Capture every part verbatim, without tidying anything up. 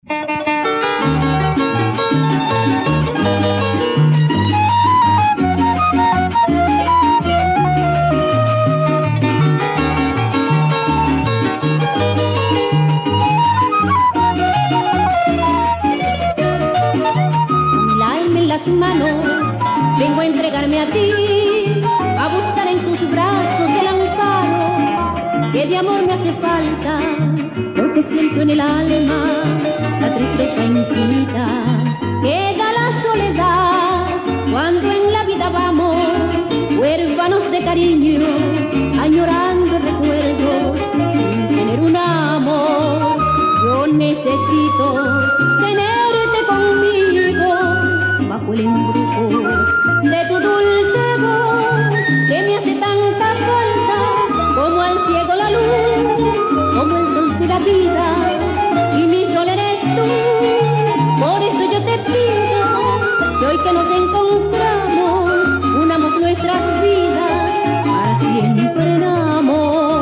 Manos, vengo a entregarme a ti, a buscar en tus brazos el amparo que de amor me hace falta, porque siento en el alma la tristeza infinita que da la soledad cuando en la vida vamos huérfanos de cariño, añorando recuerdos sin tener un amor. Yo necesito tenerte conmigo bajo el embrujo de tu dulce voz que me hace tanta falta como al ciego la luz, como el sol de la vida, y mi sol eres tú. Por eso yo te pido que hoy que nos encontramos unamos nuestras vidas para siempre en amor.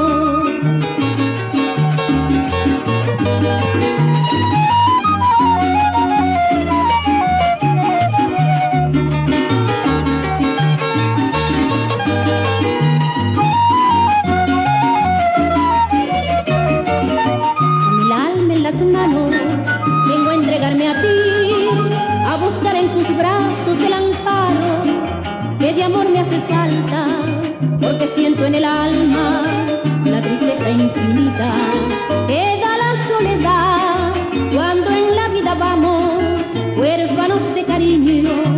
Manos, vengo a entregarme a ti, a buscar en tus brazos el amparo que de amor me hace falta, porque siento en el alma la tristeza infinita que da la soledad cuando en la vida vamos huérfanos de cariño,